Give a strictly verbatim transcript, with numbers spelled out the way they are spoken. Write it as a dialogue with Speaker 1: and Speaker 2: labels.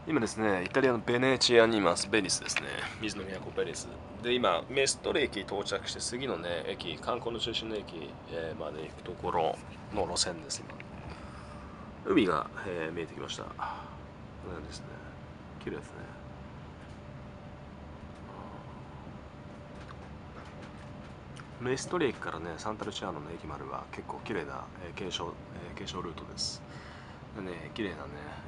Speaker 1: 今ですね、イタリアのベネチアにいます。ベニスですね。水の都ベニス。で、今、メストレ駅到着して、次のね、駅、観光の中心の駅、えーまで行くところの路線です、今。海が、えー見えてきました。このようにですね、綺麗ですね。メストレ駅からね、サンタルチアーノの駅までは結構綺麗な、えー、継承、えー、継承ルートです。でね、綺麗なね、